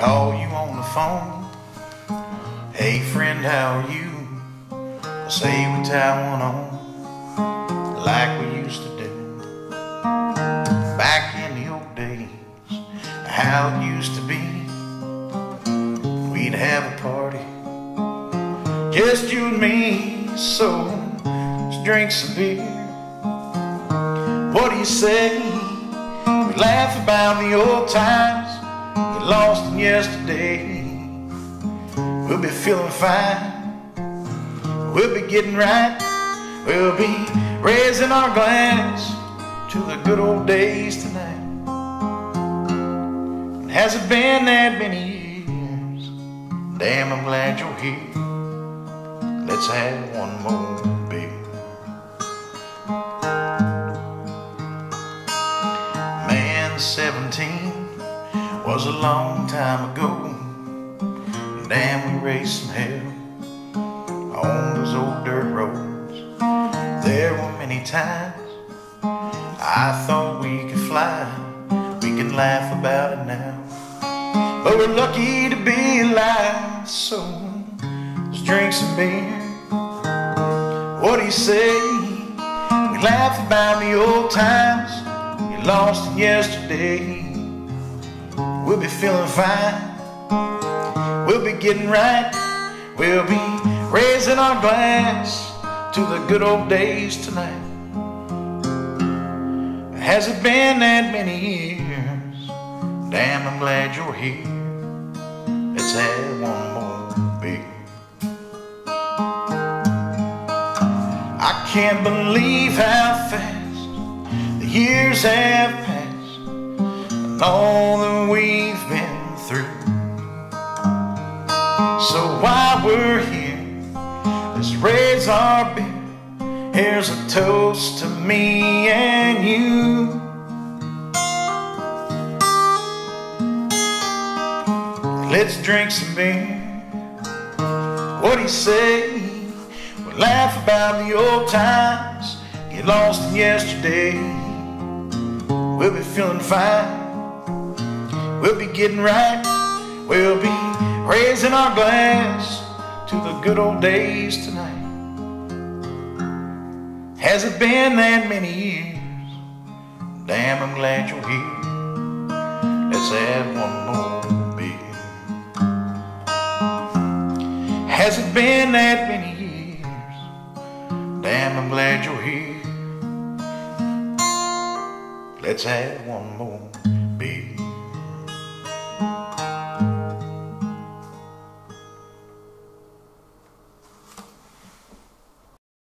call you on the phone. Hey friend, how are you? I say we tie one on like we used to do back in the old days. How it used to be, we'd have a party, just you and me. So let's drink some beer. What do you say? We laugh about the old times, get lost in yesterday. We'll be feeling fine, we'll be getting right, we'll be raising our glass to the good old days tonight. And has it been that many years? Damn, I'm glad you're here. Let's have one more beer. Man, 17 was a long time ago. Damn, we raised some hell on those old dirt roads. There were many times I thought we could fly. We can laugh about it now, but we're lucky to be alive. So let's drink some beer. What do you say? We laugh about the old times, get lost in yesterday. We'll be feeling fine, we'll be getting right, we'll be raising our glass to the good old days tonight. Has it been that many years? Damn, I'm glad you're here. Let's have one more beer. I can't believe how fast the years have passed and all that we've been through. So while we're here, let's raise our beer. Here's a toast to me and you. Let's drink some beer. What do you say? We'll laugh about the old times, get lost in yesterday. We'll be feeling fine, we'll be getting right, we'll be raising our glass to the good old days tonight. Has it been that many years? Damn, I'm glad you're here. Let's have one more beer. Has it been that many years? Damn, I'm glad you're here. Let's have one more.